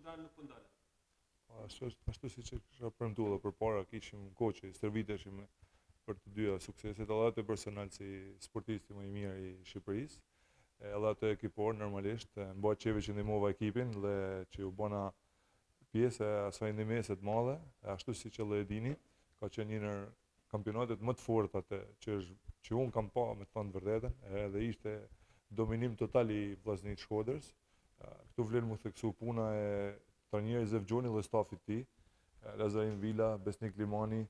nuk po ndalet. Ashtu siç e kisha premtuar përpara, kishim koçe, stërviteshim për të dyja sukseset, edhe atë personal si sportisti më i mirë i Shqipërisë, edhe atë ekipor normalisht, mba qeve që ndihmova ekipin dhe që u bona pjesë e asaj ndihmëse të madhe, ashtu siç edhe e dini, ka qenë një ndër kampionatet më të forta që unë kam pa, me të thënë të vërtetën, edhe ishte dominim total i vllaznisë Shkodrës. Këtu vlen mu theksu puna e trajnerit Zevgjoni dhe stafit të tij, Lazarin Vila, Besnik Limani,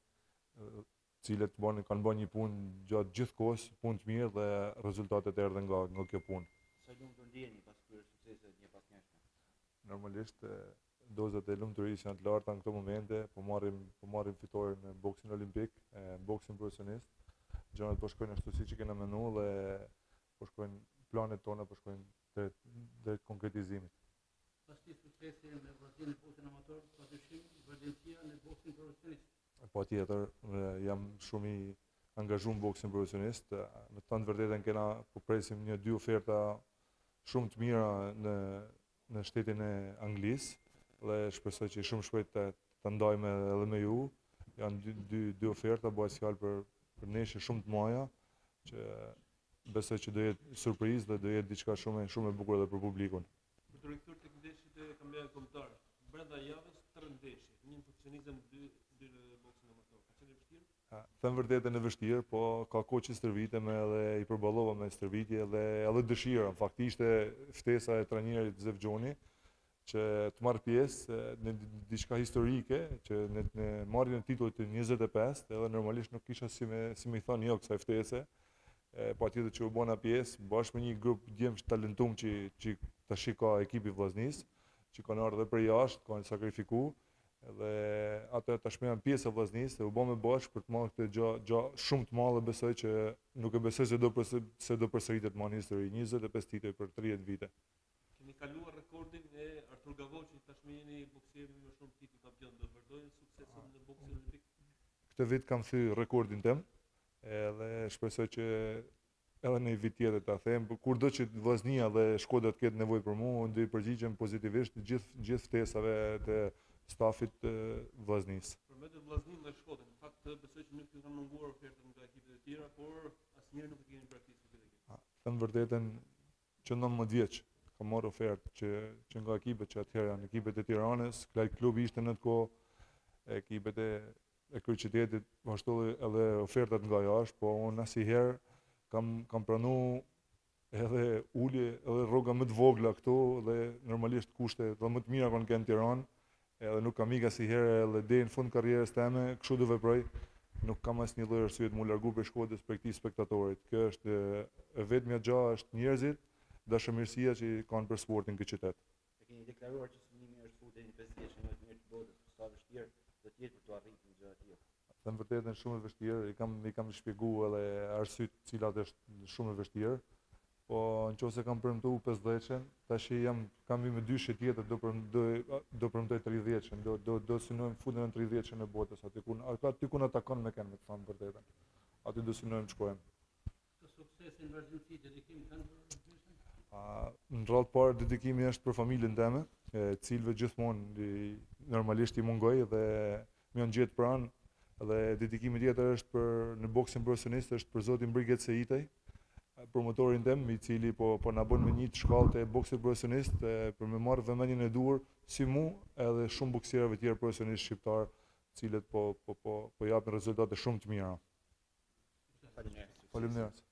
cilët kanë bërë një punë gjatë gjithë kohës, punë të mirë dhe rezultatet erdhen nga kjo punë. Sa lumtur ndjeni pas këtyre sukseseve të njëpasnjëshme? Normalisht dozat e lumturisë janë të larta në këto momente, po marrim fitoren në boksin olimpik, boksin profesionist. Gjërat po shkojnë ashtu siç i kena menuar dhe po shkojnë planet tona po shkojnë drejt konkretizimit. Pas këtij suksesi me vllaznin në boksin amator, padyshim vazhdimësia në boksin profesionist. Patjetër, jam shumë i angazhuar në boksin profesionist. Me të thënë të vërtetën po presim 1-2 oferta shumë të mira në shtetin e Anglisë dhe shpresoj që shumë shpejt të ndajmë edhe me ju. Janë dy oferta, bëhet fjalë për neshje shumë të mëdha, që besoj që do jetë surprizë dhe do jetë diçka shumë e bukur edhe për publikun. Për të rikthyer tek ndeshjet e kampionatit kombëtar, brenda javës 3 ndeshje, një profesionizëm, dy në boksin amator. Ka qenë vështirë? Them vërtetën e vështirë, po ka kohë që stërvitem edhe i përballova me stërvitje edhe dëshira. Në fakt ishte ftesa e trajnerit Zevgjoni që të marr pjesë në diçka historike, që në marrjen e titullit të 25, edhe normalisht nuk kisha si me i thënë jo kësaj ftese. Patjetër që u bona pjesë bashkë me një grup djemsh talentum që tash ka ekipi vllaznisë, që kanë ardhur edhe për jashtë, kanë sakrifikuar, dhe ato tashmë janë pjesë e vllaznisë, u bëmë bashkë për të marrë këtë gjë shumë të madhe, besoj që nuk e besoj se do përsëritet më në histori, 25 tituj për 30 vite. Keni kaluar rekordin e Artur Gavoçit, tashmë jeni boksieri me më shumë titull kampion, do vazhdojnë suksesin në boksin olimpik? Këtë vit kam thyer rekordin tim, edhe shpresoj që edhe në një vit tjetër ta them, kurdo që vllaznia dhe Shkodra të ketë nevojë për mua, unë do i përgjigjem pozitivisht gjithë ftesave të stafit të vllaznisë. Përmendët vllaznin dhe Shkodrën, në fakt besoj që nuk ju kanë munguar ofertën nga ekipet e tjera, por asnjëherë nuk e keni praktikë këtë ekip. Them vërtetën, që 19 vjeç kam marrë ofertë që nga ekipet që atëherë janë ekipet e Tiranës, klubi ishte në atë kohë, ekipet e kryeqytetit, vazhdoi edhe ofertat nga jashtë, po unë asnjëherë kam pranuar edhe ulje edhe rroga më të vogla këtu dhe normalisht kushte dhe më të mira kanë në Tiranë, edhe nuk kam ikë asnjëherë edhe deri në fund karrierës time, kështu do veproj. Nuk kam asnjë lloj arsye të më largu prej Shkodrës për këtij spektatorit. Kjo është vetmja gjë, është njerëzit, dashamirësia që kanë për sportin këtë qytet. E keni deklaruar që synimi është futur deri në 5 vjeç më të mirë të botës, sa vështirë do të jetë për të arritur gjë të tilla. Them vërtetën shumë e vështirë, i kam shpjeguar edhe arsyet të cilat është shumë e vështirë. Po nëse kam premtuar 50-shën, tash kam me dyshje tjetër do premtoj 30-shën, do synojmë futën në 30-shën e botës, aty ku na takon me kanë, me të thënë vërtetën. Aty do synojmë të shkojmë. Të suksesin vazhdimsi, dedikim kanë për ndeshjen? Në radhë parë dedikimi është për familjen time, cilëve gjithmonë normalisht i mungoj dhe më janë gjetë pranë, dhe dedikimi tjetër është në boksin profesionist është për zotin Briget Seitaj, promotorin tim, i cili po na bën me një shkallë të boksit profesionist për me marrë vëmendjen e duhur si mu edhe shumë boksierëve tjerë profesionistë shqiptar, cilët po japin rezultate shumë të mira. Faleminderit. Faleminderit.